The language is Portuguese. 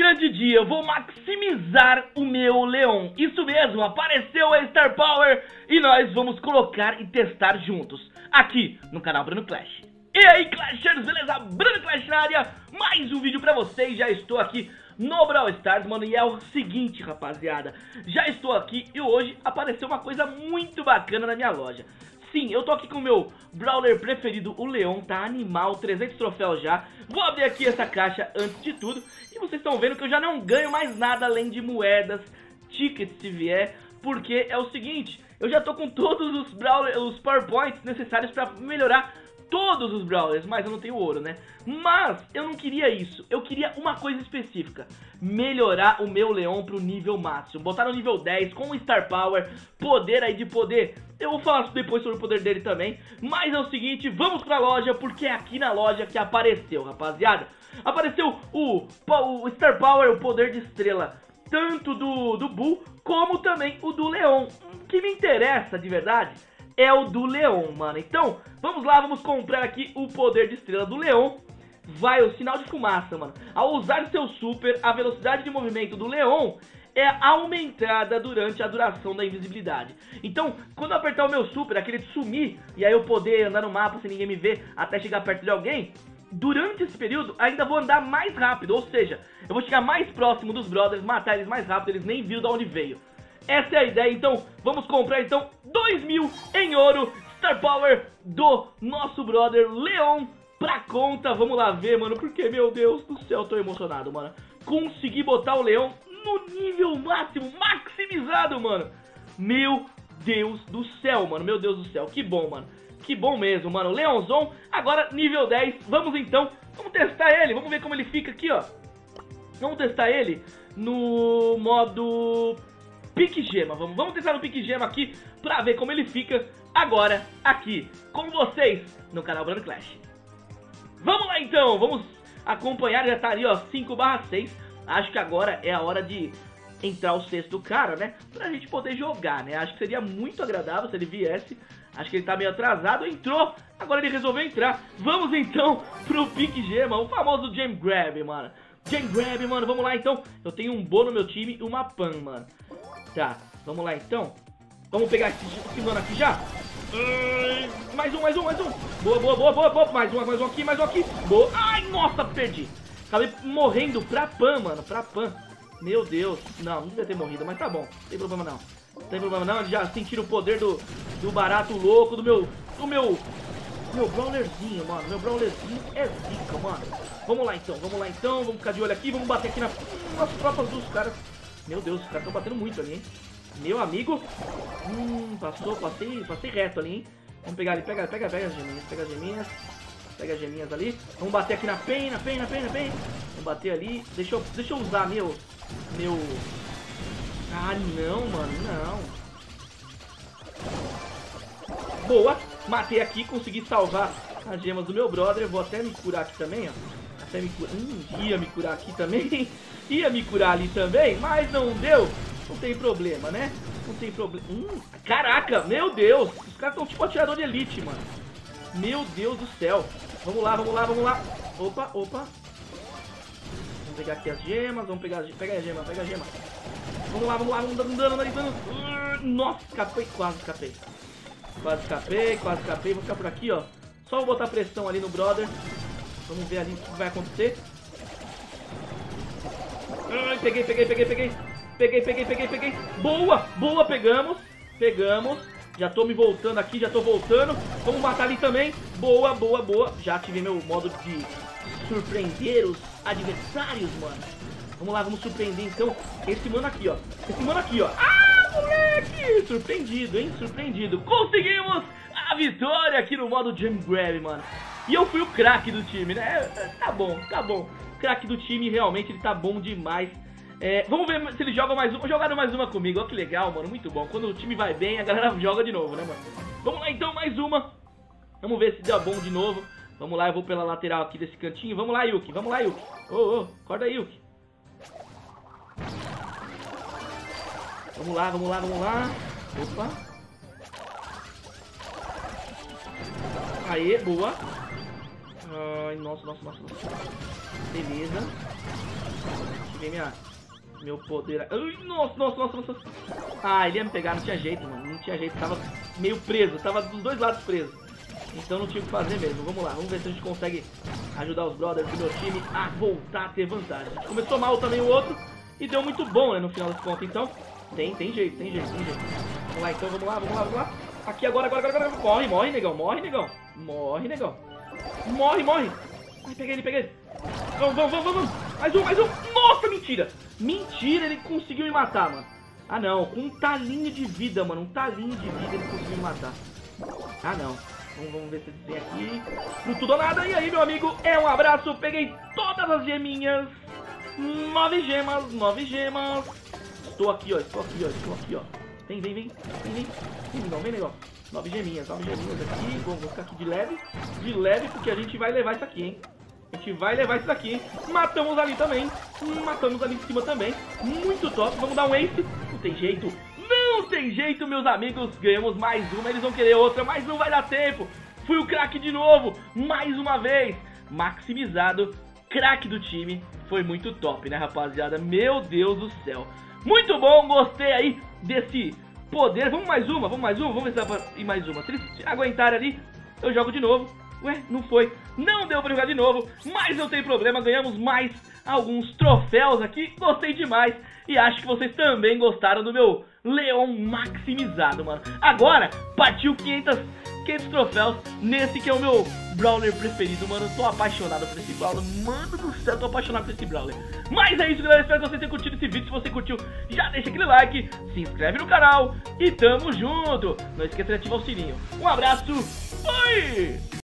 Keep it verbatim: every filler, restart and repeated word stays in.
grande dia, eu vou maximizar o meu Leon. Isso mesmo, apareceu a Star Power e nós vamos colocar e testar juntos, aqui no canal Bruno Clash. E aí, Clashers, beleza? Bruno Clash na área, mais um vídeo pra vocês. Já estou aqui no Brawl Stars, mano, e é o seguinte, rapaziada. Já estou aqui e hoje apareceu uma coisa muito bacana na minha loja. Sim, eu tô aqui com o meu Brawler preferido, o Leon, tá animal, trezentos troféus já. Vou abrir aqui essa caixa antes de tudo. E vocês estão vendo que eu já não ganho mais nada além de moedas, tickets se vier. Porque é o seguinte, eu já tô com todos os, Brawler, os Power Points necessários pra melhorar todos os Brawlers, mas eu não tenho ouro, né? Mas eu não queria isso, eu queria uma coisa específica: melhorar o meu Leon pro nível máximo, botar no nível dez com Star Power, poder aí de poder. Eu vou falar depois sobre o poder dele também. Mas é o seguinte, vamos pra loja, porque é aqui na loja que apareceu, rapaziada. Apareceu o, o Star Power, o poder de estrela, tanto do, do Bull, como também o do Leon. O que me interessa de verdade é o do Leon, mano. Então, vamos lá, vamos comprar aqui o poder de estrela do Leon. Vai o sinal de fumaça, mano. Ao usar seu super, a velocidade de movimento do Leon é aumentada durante a duração da invisibilidade. Então, quando eu apertar o meu super, aquele de sumir, e aí eu poder andar no mapa sem ninguém me ver até chegar perto de alguém, durante esse período ainda vou andar mais rápido. Ou seja, eu vou chegar mais próximo dos brothers, matar eles mais rápido, eles nem viram de onde veio. Essa é a ideia, então vamos comprar então dois mil em ouro, Star Power do nosso brother Leon pra conta. Vamos lá ver, mano, porque meu Deus do céu, tô emocionado, mano. Consegui botar o Leon no nível máximo, maximizado, mano. Meu Deus do céu, mano, meu Deus do céu, que bom, mano. Que bom mesmo, mano, Leonzão, agora nível dez, vamos então, vamos testar ele, vamos ver como ele fica aqui, ó. Vamos testar ele no modo Pique Gema, vamos, vamos testar no Pique Gema aqui pra ver como ele fica agora aqui com vocês no canal Bruno Clash. Vamos lá então, vamos acompanhar, já tá ali ó, cinco barra seis, acho que agora é a hora de entrar o sexto cara, né, pra gente poder jogar, né, acho que seria muito agradável se ele viesse, acho que ele tá meio atrasado, entrou, agora ele resolveu entrar. Vamos então pro Pique Gema, o famoso Gem Grab, mano. Gem Grab, mano, vamos lá então, eu tenho um Bo no meu time e uma Pan, mano. Tá, vamos lá então. Vamos pegar esse, esse mano aqui já. Uh, mais um, mais um, mais um. Boa, boa, boa, boa, boa. Mais um, mais um aqui, mais um aqui. Boa. Ai, nossa, perdi. Acabei morrendo pra Pan, mano, pra Pan. Meu Deus. Não, não devia ter morrido, mas tá bom. Não tem problema não. Não tem problema não, eles já sentiram o poder do, do barato louco, do meu, do meu, meu Brawlerzinho, mano. Meu Brawlerzinho é zica, mano. Vamos lá então, vamos lá então. Vamos ficar de olho aqui, vamos bater aqui na, nas tropas dos caras. Meu Deus, os caras estão batendo muito ali, hein? Meu amigo. Hum, passou, passei, passei reto ali, hein? Vamos pegar ali, pega, pega, pega as geminhas, pega as geminhas. Pega as geminhas ali. Vamos bater aqui na pen, na pen, na pen, na pen. Vamos bater ali. Deixa eu, deixa eu usar meu, meu... Ah, não, mano, não. Boa, matei aqui, consegui salvar as gemas do meu brother. Eu vou até me curar aqui também, ó. Até me curar, hum, ia me curar aqui também. Ia me curar ali também, mas não deu. Não tem problema, né? Não tem problema. Hum, caraca, meu Deus. Os caras estão tipo atirador de elite, mano. Meu Deus do céu. Vamos lá, vamos lá, vamos lá. Opa, opa. Vamos pegar aqui as gemas. Vamos pegar, pega a gema, pega a gema. Vamos lá, vamos lá, vamos dando dano, dando dano. Nossa, escapei, quase escapei. Quase escapei, quase escapei. Vou ficar por aqui, ó. Só vou botar pressão ali no brother. Vamos ver ali o que vai acontecer. Ai, peguei, peguei, peguei, peguei. Peguei, peguei, peguei, peguei. Boa, boa, pegamos. Pegamos. Já tô me voltando aqui, já tô voltando. Vamos matar ali também. Boa, boa, boa. Já ativei meu modo de surpreender os adversários, mano. Vamos lá, vamos surpreender então esse mano aqui, ó. Esse mano aqui, ó. Ah, moleque! Surpreendido, hein? Surpreendido. Conseguimos a vitória aqui no modo Gem Grab, mano. E eu fui o craque do time, né? Tá bom, tá bom. O craque do time, realmente, ele tá bom demais. É, vamos ver se eles jogam mais uma. Jogaram mais uma comigo, olha que legal, mano. Muito bom. Quando o time vai bem, a galera joga de novo, né, mano? Vamos lá, então, mais uma. Vamos ver se deu bom de novo. Vamos lá, eu vou pela lateral aqui desse cantinho. Vamos lá, Yuki. Vamos lá, Yuki. Ô, ô, acorda aí, Yuki. Vamos lá, vamos lá, vamos lá. Opa. Aê, boa. Ai, nossa, nossa, nossa, nossa. Beleza. vem minha... Meu poder... Ai, nossa, nossa, nossa, nossa. Ah, ele ia me pegar, não tinha jeito, mano. Não tinha jeito, tava meio preso. Tava dos dois lados preso. Então não tinha o que fazer mesmo. Vamos lá, vamos ver se a gente consegue ajudar os brothers do meu time a voltar a ter vantagem. A gente começou mal também o outro e deu muito bom, né, no final das contas. Então, tem, tem jeito, tem jeito, tem jeito. Vamos lá, então, vamos lá, vamos lá, vamos lá. Aqui agora, agora, agora, agora. Morre, morre, negão, morre, negão. Morre, negão. Morre, morre. Ai, peguei ele, peguei ele. Vamos, vamos, vamos, vamos. Mais um, mais um. Nossa, mentira. Mentira, ele conseguiu me matar, mano. Ah, não. Com um talinho de vida, mano. Um talinho de vida ele conseguiu me matar. Ah, não. Vamos, vamos ver se ele tem aqui. Não tudo ou nada. E aí, meu amigo? É um abraço. Peguei todas as geminhas. Nove gemas, nove gemas. Estou aqui, ó. Estou aqui, ó. Estou aqui, ó. Vem, vem, vem. Vem, vem. Vem, negão, vem, negão. Nove geminhas, nove geminhas aqui. Vou, vou ficar aqui de leve. De leve, porque a gente vai levar isso aqui, hein? A gente vai levar isso daqui, hein? Matamos ali também. Matamos ali em cima também. Muito top. Vamos dar um ace. Não tem jeito. Não tem jeito, meus amigos. Ganhamos mais uma. Eles vão querer outra, mas não vai dar tempo. Fui o craque de novo. Mais uma vez. Maximizado. Craque do time. Foi muito top, né, rapaziada? Meu Deus do céu. Muito bom. Gostei aí desse poder. Vamos mais uma. Vamos mais uma. Vamos ver se dá pra ir mais uma. Se eles aguentarem ali, eu jogo de novo. Ué, não foi. Não deu pra jogar de novo, mas não tem problema, ganhamos mais alguns troféus aqui. Gostei demais e acho que vocês também gostaram do meu Leon maximizado, mano. Agora, partiu quinhentos, quinhentos troféus nesse que é o meu Brawler preferido, mano. Tô apaixonado por esse Brawler, mano do céu, tô apaixonado por esse Brawler. Mas é isso, galera, espero que vocês tenham curtido esse vídeo. Se você curtiu, já deixa aquele like, se inscreve no canal e tamo junto. Não esqueça de ativar o sininho. Um abraço, fui!